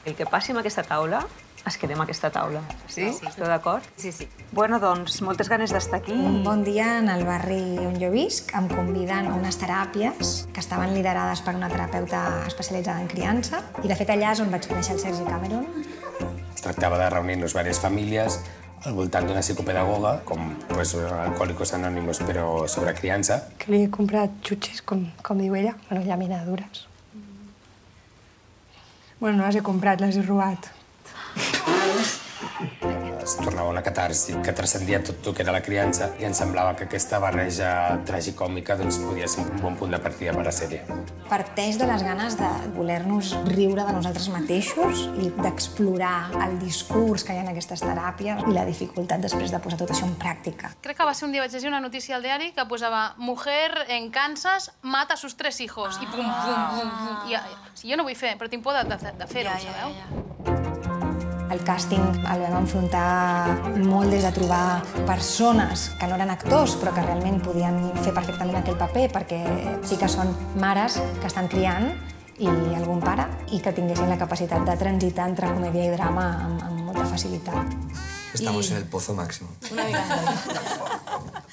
El que passi amb aquesta taula, es quedem a aquesta taula. Sí? Esteu d'acord? Sí, sí. Bueno, doncs, moltes ganes d'estar aquí. Un bon dia en el barri on jo visc em conviden a unes teràpies que estaven liderades per una terapeuta especialitzada en criança i, de fet, allà és on vaig conèixer el Sergi Cameron. Es tractava de reunir-nos diverses famílies al voltant d'una psicopedagoga, com Alcohòlicos Anònimos, però sobre criança. Que li he comprat xutxes, com diu ella, bueno, llaminadures. Bueno, no les he comprat, les he robat. Es tornava una catarsi que transcendia tot el que era la criança i ens semblava que aquesta barreja tragicòmica podia ser un bon punt de partida per a la sèrie. Parteix de les ganes de voler-nos riure de nosaltres mateixos i d'explorar el discurs que hi ha en aquestes teràpies i la dificultat després de posar tot això en pràctica. Crec que va ser un dia, vaig llegir una notícia al diari que posava «Mujer en Kansas mata a sus 3 hijos» i pum, pum, pum, pum. Jo no vull fer, però tinc por de fer-ho, sabeu? El càsting el vam enfrontar molt des de trobar persones que no eren actors però que realment podien fer perfectament aquell paper perquè sí que són mares que estan criant i algun pare i que tinguessin la capacitat de transitar entre comèdia i drama amb molta facilitat. Estamos en el pozo máximo. Una mica.